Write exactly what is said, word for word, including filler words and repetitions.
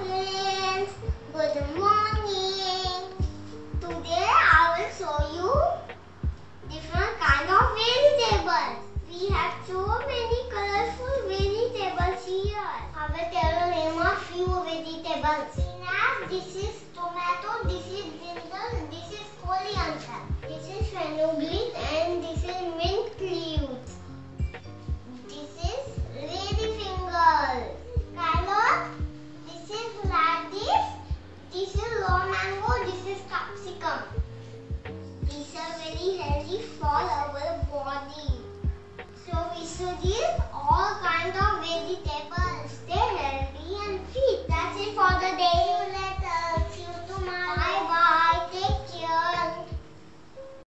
friends, good morning. Today I will show you different kind of vegetables. We have so many colorful vegetables here. I will tell you the name of few vegetables.